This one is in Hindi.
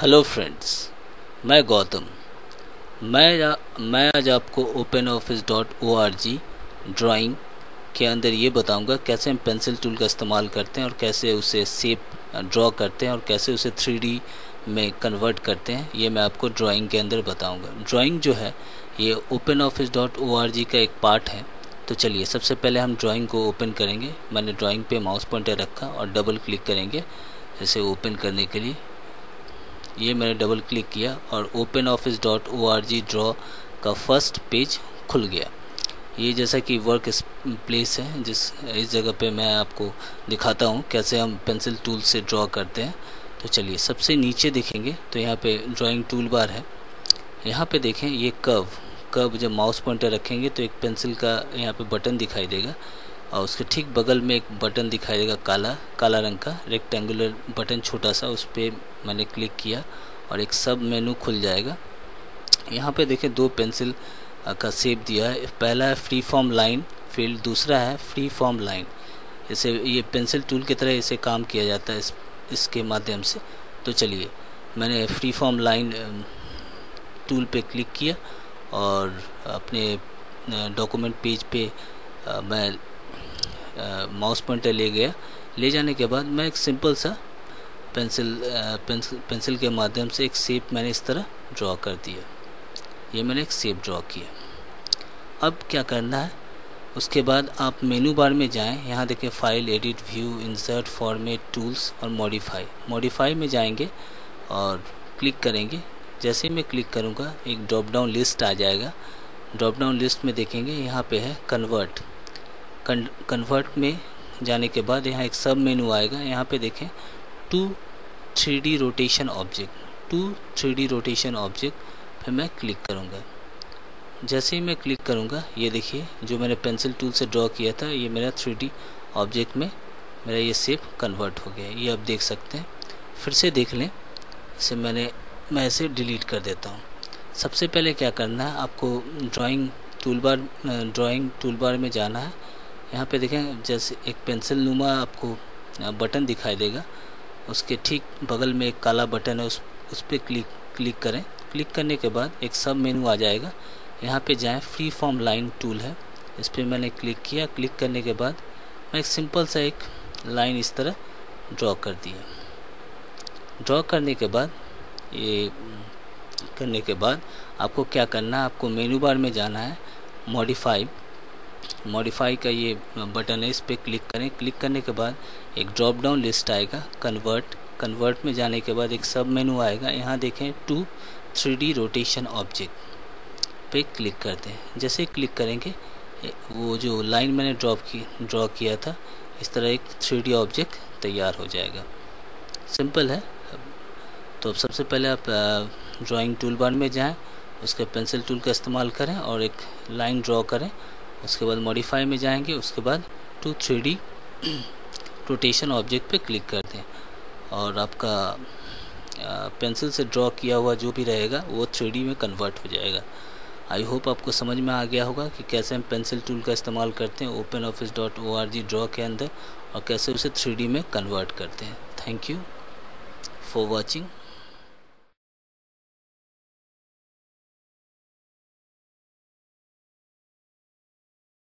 हेलो फ्रेंड्स, मैं गौतम। मैं आज आपको openoffice.org ड्राइंग के अंदर ये बताऊंगा कैसे हम पेंसिल टूल का इस्तेमाल करते हैं और कैसे उसे शेप ड्रॉ करते हैं और कैसे उसे 3D में कन्वर्ट करते हैं। ये मैं आपको ड्राइंग के अंदर बताऊंगा। ड्राइंग जो है ये openoffice.org का एक पार्ट है। तो चलिए सबसे पहले हम ड्राइंग को ओपन करेंगे। मैंने ड्राइंग पे माउस पॉइंटर रखा और डबल क्लिक करेंगे इसे ओपन करने के लिए। ये मैंने डबल क्लिक किया और openoffice.org ड्रॉ का फर्स्ट पेज खुल गया। ये जैसा कि वर्क प्लेस है, इस जगह पे मैं आपको दिखाता हूँ कैसे हम पेंसिल टूल से ड्रॉ करते हैं। तो चलिए सबसे नीचे देखेंगे तो यहाँ पे ड्राइंग टूल बार है। यहाँ पे देखें ये कर्व जब माउस पॉइंटर रखेंगे तो एक पेंसिल का यहाँ पे बटन दिखाई देगा और उसके ठीक बगल में एक बटन दिखाई देगा काला रंग का रेक्टेंगुलर बटन छोटा सा। उस पर मैंने क्लिक किया और एक सब मेनू खुल जाएगा। यहाँ पे देखें दो पेंसिल का शेप दिया है। पहला है फ्री फॉर्म लाइन फील्ड, दूसरा है फ्री फॉर्म लाइन। इसे ये पेंसिल टूल की तरह इसे काम किया जाता है इसके माध्यम से। तो चलिए मैंने फ्री फॉर्म लाइन टूल पे क्लिक किया और अपने डॉक्यूमेंट पेज पे मैं माउस पॉइंटर ले गया। ले जाने के बाद मैं एक सिंपल सा पेंसिल के माध्यम से एक शेप मैंने इस तरह ड्रॉ कर दिया। ये मैंने एक शेप ड्रॉ किया। अब क्या करना है, उसके बाद आप मेनू बार में जाएं। यहाँ देखें file, edit, view, insert, format, tools और मॉडिफाई में जाएंगे और क्लिक करेंगे। जैसे ही मैं क्लिक करूँगा एक ड्रॉप डाउन लिस्ट आ जाएगा। ड्रॉप डाउन लिस्ट में देखेंगे यहाँ पे है कन्वर्ट में जाने के बाद यहाँ एक सब मेनू आएगा। यहाँ पे देखें टू 3D रोटेशन ऑब्जेक्ट फिर मैं क्लिक करूँगा। जैसे ही मैं क्लिक करूँगा ये देखिए जो मैंने पेंसिल टूल से ड्रॉ किया था ये मेरा 3D ऑब्जेक्ट में मेरा ये शेप कन्वर्ट हो गया। ये आप देख सकते हैं। फिर से देख लें, इसे मैं इसे डिलीट कर देता हूँ। सबसे पहले क्या करना है, आपको ड्राइंग टूलबार में जाना है। यहाँ पे देखें जैसे एक पेंसिल नुमा आपको बटन दिखाई देगा, उसके ठीक बगल में एक काला बटन है, उस पर क्लिक करें। क्लिक करने के बाद एक सब मेनू आ जाएगा। यहाँ पे जाएं, फ्री फॉर्म लाइन टूल है, इस पर मैंने क्लिक किया। क्लिक करने के बाद मैं एक सिंपल सा एक लाइन इस तरह ड्रॉ कर दिया। ड्रॉ करने के बाद आपको क्या करना है, आपको मेनू बार में जाना है। मॉडिफाई का ये बटन है, इस पर क्लिक करें। क्लिक करने के बाद एक ड्रॉप डाउन लिस्ट आएगा। कन्वर्ट में जाने के बाद एक सब मेनू आएगा। यहाँ देखें टू 3D रोटेशन ऑब्जेक्ट पे क्लिक करते हैं। जैसे क्लिक करेंगे वो जो लाइन मैंने ड्रॉ किया था इस तरह एक 3D ऑब्जेक्ट तैयार हो जाएगा। सिंपल है। तो अब सबसे पहले आप ड्राइंग टूल बार में जाएं, उसके पेंसिल टूल का इस्तेमाल करें और एक लाइन ड्रॉ करें। उसके बाद मॉडिफाई में जाएंगे, उसके बाद टू 3D रोटेशन ऑब्जेक्ट पे क्लिक कर दें और आपका पेंसिल से ड्रॉ किया हुआ जो भी रहेगा वो 3D में कन्वर्ट हो जाएगा। आई होप आपको समझ में आ गया होगा कि कैसे हम पेंसिल टूल का इस्तेमाल करते हैं openoffice.org ड्रॉ के अंदर और कैसे उसे 3D में कन्वर्ट करते हैं। Thank you for watching.